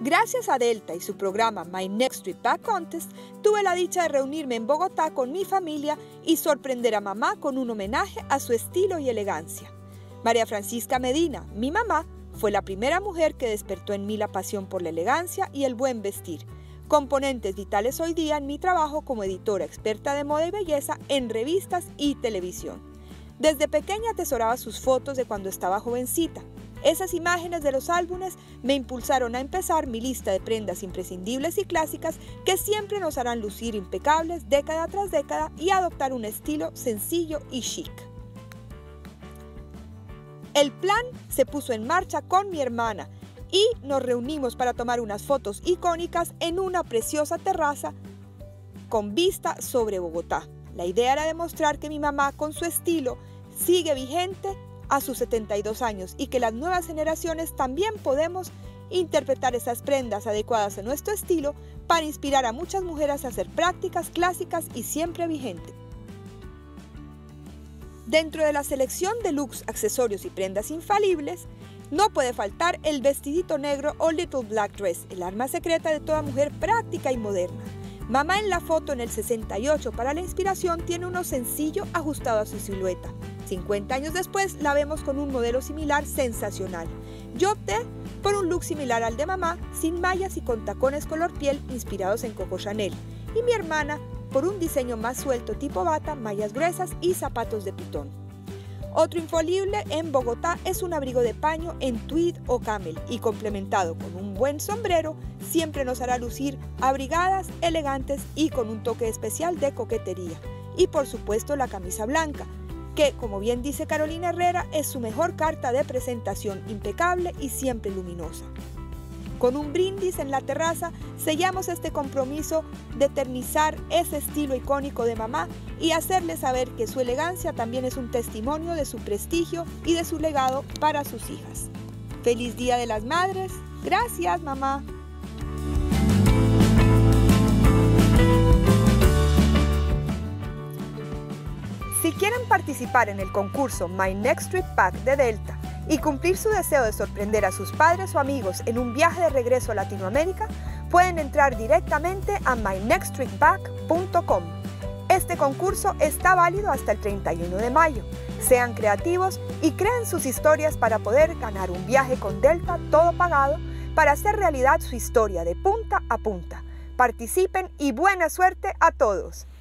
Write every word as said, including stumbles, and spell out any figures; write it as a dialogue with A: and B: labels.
A: Gracias a Delta y su programa My Next Trip Back Contest, tuve la dicha de reunirme en Bogotá con mi familia y sorprender a mamá con un homenaje a su estilo y elegancia. María Francisca Medina, mi mamá, fue la primera mujer que despertó en mí la pasión por la elegancia y el buen vestir, componentes vitales hoy día en mi trabajo como editora experta de moda y belleza en revistas y televisión. Desde pequeña atesoraba sus fotos de cuando estaba jovencita. Esas imágenes de los álbumes me impulsaron a empezar mi lista de prendas imprescindibles y clásicas que siempre nos harán lucir impecables década tras década y adoptar un estilo sencillo y chic. El plan se puso en marcha con mi hermana y nos reunimos para tomar unas fotos icónicas en una preciosa terraza con vista sobre Bogotá. La idea era demostrar que mi mamá con su estilo sigue vigente a sus setenta y dos años y que las nuevas generaciones también podemos interpretar esas prendas adecuadas a nuestro estilo para inspirar a muchas mujeres a ser prácticas, clásicas y siempre vigentes. Dentro de la selección de looks, accesorios y prendas infalibles, no puede faltar el vestidito negro o Little Black Dress, el arma secreta de toda mujer práctica y moderna. Mamá en la foto en el sesenta y ocho para la inspiración tiene uno sencillo ajustado a su silueta. cincuenta años después la vemos con un modelo similar sensacional. Yo opté por un look similar al de mamá, sin mallas y con tacones color piel inspirados en Coco Chanel. Y mi hermana por un diseño más suelto tipo bata, mallas gruesas y zapatos de pitón. Otro infalible en Bogotá es un abrigo de paño en tweed o camel y complementado con un buen sombrero siempre nos hará lucir abrigadas, elegantes y con un toque especial de coquetería. Y por supuesto la camisa blanca, que, como bien dice Carolina Herrera, es su mejor carta de presentación, impecable y siempre luminosa. Con un brindis en la terraza, sellamos este compromiso de eternizar ese estilo icónico de mamá y hacerle saber que su elegancia también es un testimonio de su prestigio y de su legado para sus hijas. ¡Feliz Día de las Madres! ¡Gracias, mamá! Si quieren participar en el concurso My Next Trip Back de Delta y cumplir su deseo de sorprender a sus padres o amigos en un viaje de regreso a Latinoamérica, pueden entrar directamente a my next trip back punto com. Este concurso está válido hasta el treinta y uno de mayo. Sean creativos y creen sus historias para poder ganar un viaje con Delta todo pagado para hacer realidad su historia de punta a punta. Participen y buena suerte a todos.